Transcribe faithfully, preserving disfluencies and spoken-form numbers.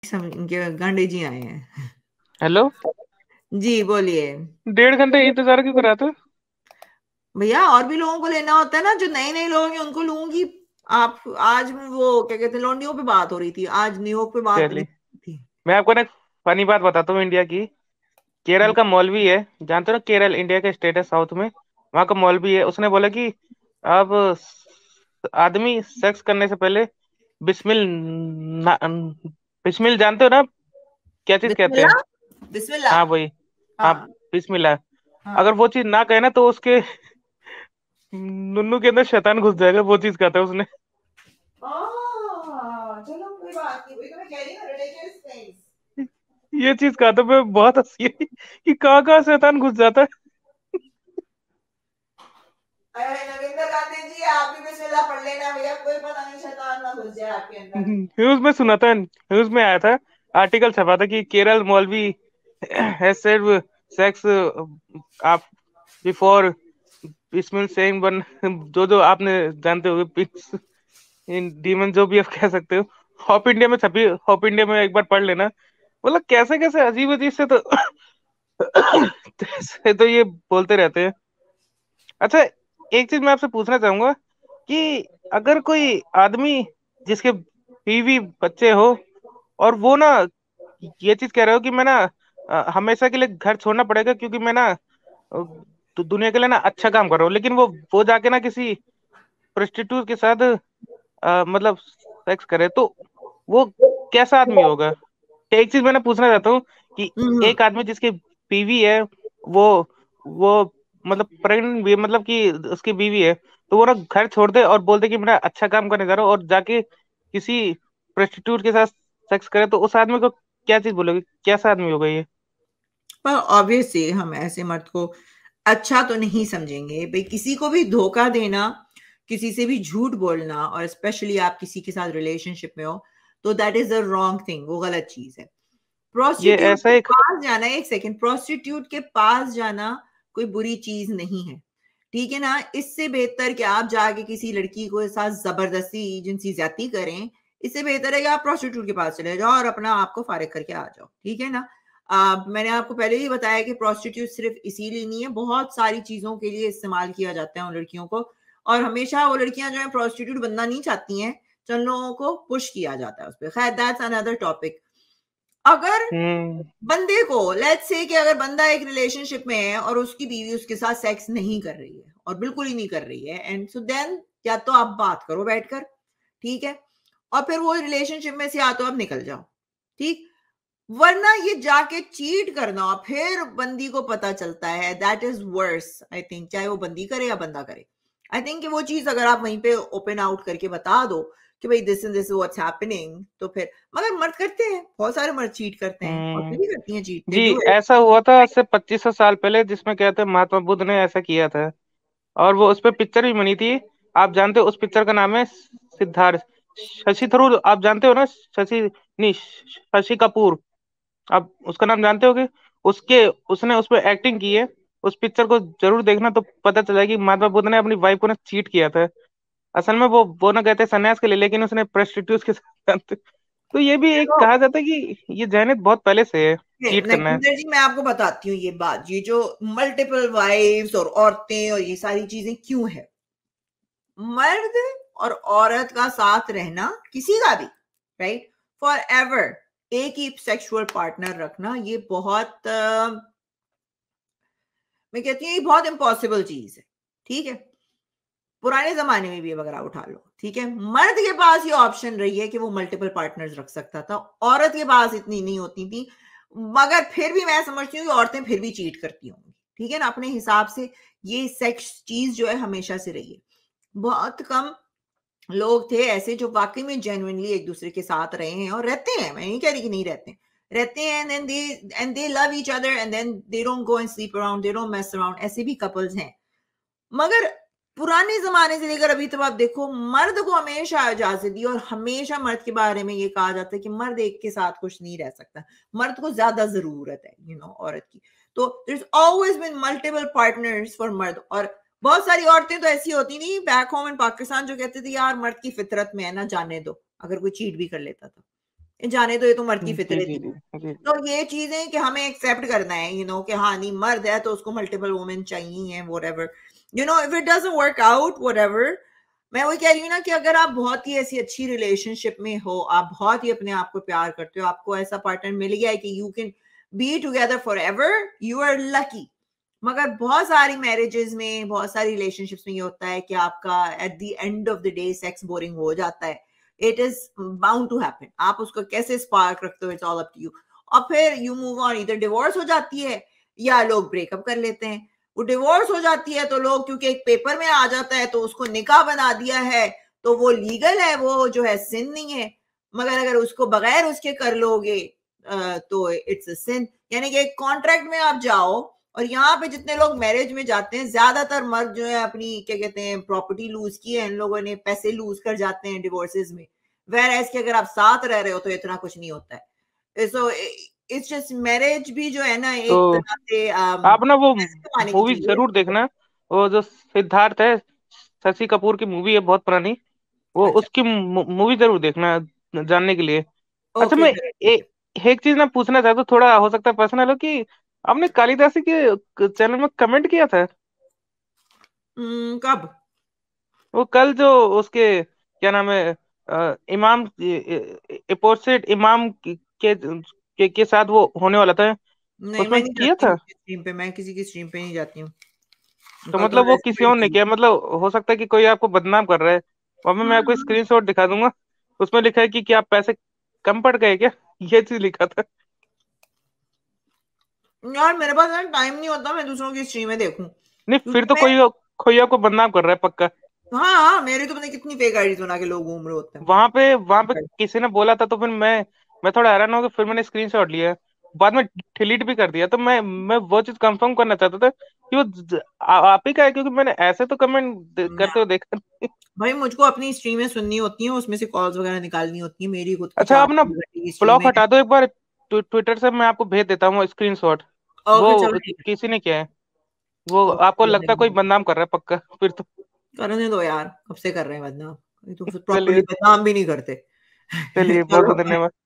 इनके गांडे जी आए हैं। हेलो। जी बोलिए। डेढ़ घंटे इंतजार क्यों करा था? भैया और भी लोगों को लेना होता है ना, जो नए नए लोग हैं उनको लूंगी। आप आज वो क्या कहते हैं, लौंडियों पे बात हो रही थी, आज न्यूयॉर्क पे बात नहीं चलिए, थी। मैं आपको ना एक फनी बात बताता हूँ इंडिया की। केरल हम्म, का मौलवी है, जानते हो ना, केरल इंडिया का स्टेट है साउथ में। वहाँ का मौलवी है, उसने बोला कि अब स- आदमी सेक्स करने से पहले बिस्मिल ना- बिस्मिल जानते हो ना, क्या चीज कहते हैं? बिस्मिल्लाह। बिस्मिल्लाह। हाँ वही। हाँ, हाँ। बिस्मिल्लाह। हाँ। अगर वो चीज ना कहे ना तो उसके नुन्नू के अंदर शैतान घुस जाएगा, वो चीज कहता है उसने। आह, चलो कोई बात नहीं, वही तो मैं कह रही हूँ, रिलीजियस थिंग्स। ये चीज कहते हुए बहुत हंसी आई कि कहाँ कहाँ शैतान घुस जाता है। अरे नरेंद्र गांधी जी, आप भी बिस्मिल्लाह पढ़ लेना भैया, कोई पता नहीं शैतान ना घुस जाए आपके अंदर। न्यूज में सुना था, न्यूज में आया था, आर्टिकल छपा था कि केरल मौलवी हैज सेड सेक्स आप बिफोर बिस्मिल सेइंग वन, जो जो आपने जानते होंगे, इन डीमन जो भी आप कह सकते हो। हॉप इंडिया में छपी, हॉप इंडिया में एक बार पढ़ लेना। मतलब कैसे कैसे अजीब अजीब से तो से तो ये बोलते रहते हैं। अच्छा, एक चीज मैं आपसे पूछना चाहूंगा कि अगर कोई आदमी जिसके बीवी बच्चे हो और वो ना ये चीज कह रहे हो कि मैं ना अ, हमेशा के लिए घर छोड़ना पड़ेगा क्योंकि मैं ना अ, तो दुनिया के लिए ना अच्छा काम कर रहा हूँ, लेकिन वो वो जाके ना किसी प्रोस्टिट्यूट के साथ अ, मतलब सेक्स करे, तो वो कैसा आदमी होगा? एक चीज मैंने पूछना चाहता हूँ कि हम्म। एक आदमी जिसकी बीवी है, वो वो मतलब प्रेग्नेंट भी है, मतलब कि उसकी बीवी है, तो वो ना घर छोड़ दे और बोल दे कि मैं अच्छा काम करने जा रहा हूँ और जाके किसी प्रोस्टिट्यूट के साथ सेक्स करे, तो उस आदमी को क्या चीज बोलोगे, कैसा आदमी होगा ये? पर ऑब्वियसली हम ऐसे मर्द को अच्छा तो नहीं समझेंगे भाई। किसी को भी धोखा देना, किसी से भी झूठ बोलना, और स्पेशली आप किसी के साथ रिलेशनशिप में हो, तो that is a wrong thing, वो गलत चीज है। ये प्रोस्टिट्यूट ऐसा के एक पास जाना, एक सेकंड, प्रोस्टिट्यूट के पास जाना कोई बुरी चीज नहीं है, ठीक है ना। इससे बेहतर कि आप जाके किसी लड़की को साथ जबरदस्ती जिनसी ज्यादती करें, इससे बेहतर है कि आप प्रोस्टिट्यूट के पास चले जाओ और अपना आपको फारिग करके आ जाओ, ठीक है ना। आ, मैंने आपको पहले ही बताया कि प्रोस्टिट्यूट सिर्फ इसीलिए नहीं है, बहुत सारी चीजों के लिए इस्तेमाल किया जाता है उन लड़कियों को। और हमेशा वो लड़कियां जो है प्रोस्टिट्यूट बनना नहीं चाहती हैं, चंद लोगों को पुश किया जाता है उस पर। खैर, दैट्स अनदर टॉपिक। अगर हम्म बंदे को, लेट्स से कि अगर बंदा एक रिलेशनशिप में है और उसकी बीवी उसके साथ सेक्स नहीं कर रही है, और बिल्कुल ही नहीं कर रही है, एंड सो देन या तो आप बात करो बैठकर, ठीक है, और फिर वो रिलेशनशिप में से या तो आप निकल जाओ, ठीक। वरना ये जाके चीट करना और फिर बंदी को पता चलता है, that is worse I think, चाहे वो बंदी करे या बंदा करे। आई थिंक कि वो चीज अगर आप वहीं पे ओपन आउट करके बता दो कि भाई this and this what's happening, तो फिर, मगर मर्द करते हैं, बहुत सारे मर्द चीट करते हैं, और भी हम्म करती हैं चीट, दे जी, डू इट। ऐसा हुआ था आज से पच्चीस सौ साल पहले, जिसमें कहते हैं महात्मा बुद्ध ने ऐसा किया था, और वो उस पर पिक्चर भी बनी थी। आप जानते हो उस पिक्चर का नाम है सिद्धार्थ। शशि थरूर, आप जानते हो ना? शशि नहीं, शशि कपूर, आप उसका नाम जानते होगे। उसके उसने उस पर एक्टिंग की है। उस पिक्चर को जरूर देखना, तो पता चला कि महात्मा बुद्ध ने अपनी वाइफ को ना चीट किया था। असल में वो वो ना कहते सन्यास के लिए, लेकिन उसने प्रोस्टिट्यूट के साथ। तो ये भी एक चलो, कहा जाता है कि ये जहनीत बहुत पहले से है, चीट करना है। नरेंद्र जी, मैं आपको बताती हूँ ये बात, ये जो मल्टीपल वाइफ्स और औरतें और ये सारी चीजें क्यों है। मर्द और औरत का साथ रहना, किसी का भी, राइट, फॉर एवर एक ही सेक्सुअल पार्टनर रखना, ये बहुत अ, मैं कहती हूँ ये बहुत इम्पॉसिबल चीज है, ठीक है। पुराने जमाने में भी अब अगर आप उठा लो, ठीक है, मर्द के पास ये ऑप्शन रही है कि वो मल्टीपल पार्टनर्स रख सकता था, औरत के पास इतनी नहीं होती थी। मगर फिर भी मैं समझती हूँ कि औरतें फिर भी चीट करती होंगी, ठीक है ना, अपने हिसाब से। ये सेक्स चीज जो है हमेशा से रही है। बहुत कम लोग थे ऐसे जो वाकई में जेन्युइनली एक दूसरे के साथ रहे हैं और रहते हैं, मैं नहीं कह रही कि नहीं रहते हैं, रहते हैं, and then they and they love each other, and then they don't go and sleep around, they don't mess around, ऐसे भी कपल्स हैं। मगर पुराने जमाने से लेकर अभी तक आप देखो, मर्द को हमेशा इजाजत दी, और हमेशा मर्द के बारे में ये कहा जाता है कि मर्द एक के साथ कुछ नहीं रह सकता, मर्द को ज्यादा जरूरत है, यू you नो know, औरत की। तो there is always been multiple partners for मर्द। और बहुत सारी औरतें तो ऐसी होती नहीं बैक होम इन पाकिस्तान, जो कहते थे यार मर्द की फितरत में है ना, जाने दो, अगर कोई चीट भी कर लेता था। जाने दो, ये तो मर्द की जी फितरत जी ही जी है। जी। तो ये चीजें कि हमें एक्सेप्ट करना है, यू नो कि हाँ नहीं मर्द है तो उसको मल्टीपल वुमेन चाहिए हैं, whatever, you know if it doesn't work out whatever. मैं वही कह रही हूँ ना कि अगर आप बहुत ही ऐसी अच्छी रिलेशनशिप में हो, आप बहुत ही अपने आप को प्यार करते हो, आपको ऐसा पार्टनर मिल गया है कि you can be together forever, you are lucky. मगर बहुत सारी मैरिजेस में, बहुत सारी रिलेशनशिप्स में ये होता है कि आपका at the end of the day sex boring हो जाता है। It is bound to happen. आप उसको कैसे स्पार्क रखते हो, it's all up to you. और फिर यू मूव ऑन, इधर डिवोर्स हो जाती है या लोग ब्रेकअप कर लेते हैं। वो डिवोर्स हो जाती है तो लोग, क्योंकि एक पेपर में आ जाता है तो उसको निकाह बना दिया है, तो वो लीगल है, वो जो है सिन नहीं है। मगर अगर उसको बगैर उसके कर लोगे तो इट्स अ सिन। यानी कि एक कॉन्ट्रैक्ट में आप जाओ, और यहाँ पे जितने लोग मैरिज में जाते हैं, ज्यादातर मर्द जो है अपनी क्या कहते हैं प्रॉपर्टी लूज की है इन लोगों ने, पैसे लूज कर जाते हैं डिवोर्सेस में। वेर एज कि अगर आप साथ रह रहे हो तो इतना कुछ नहीं होता है। सो इट्स जस्ट मैरिज भी जो है ना एक तो तरह से आप ना वो कमाने की मूवी चीज है। जरूर देखना, वो जो सिद्धार्थ है, शशि कपूर की मूवी है बहुत पुरानी, वो अच्छा, उसकी मूवी जरूर देखना जानने के लिए। अच्छा, ओके मैं चलो ठीक ए, है। एक चीज ना पूछना चाहता हूँ, थोड़ा हो सकता है पर्सनल हो, कि आपने कालिदासी के चैनल में कमेंट किया था? हम्म, कब? वो कल जो उसके क्या नाम है, अ, इमाम अपोजिट इमाम के, के के साथ वो होने वाला था, नहीं, मैं उसमें नहीं किया जाती था? स्ट्रीम पे, मैं किसी की स्ट्रीम पे नहीं जाती हूँ। तो उनका तो मतलब वो वैसे किसी बड़ी और ने चीज। किया, मतलब हो सकता है कि कोई आपको बदनाम कर रहा है। वहां पे मैं आपको हम्म, स्क्रीनशॉट दिखा दूंगा, उसमें लिखा है कि क्या आप पैसे कम पड़ गए क्या, ये चीज लिखा था। यार मेरे पास यार टाइम नहीं होता मैं दूसरों की स्ट्रीमें देखूं, नहीं, फिर क्योंकि तो मैं, कोई कोई आपको बदनाम कर रहा है पक्का। हाँ हाँ, मेरी तो पता नहीं कितनी फेक आईडीज बना के लोग घूम रहे होते हैं। वहां पे वहां पे किसी ने बोला था, तो फिर मैं मैं थोड़ा हैरान हो गया, फिर मैंने स्क्रीनशॉट लिया, बाद में डिलीट भी कर दिया। तो मैं मैं वो चीज कंफर्म करना चाहता था कि वो ज- ज- आ, आप ही का है, क्योंकि मैंने ऐसे तो कमेंट करते हुए देखा नहीं। भाई मुझको अपनी स्ट्रीमें सुननी होती हैं, उसमें से कॉल्स वगैरह निकालनी होती है, मेरी खुद की अच्छा, चार आप ना घंटे की ब्लॉक स्ट्रीमें हैं। हटा दो एक बार, ट्व- ट्विटर से मैं आपको भेज देता हूँ स्क्रीनशॉट। ओके वो चलो ठीक है। किसी ने किया है, वो ओके आपको चलो लगता है कोई देखना। बदनाम कर रहा है पक्का फिर तो। करने दो यार, कब से कर रहे हैं बदनाम, ये तो प्रॉपरली चलिए, बदनाम भी नहीं करते। चलिए, बहुत चलो बहुत धन्यवाद।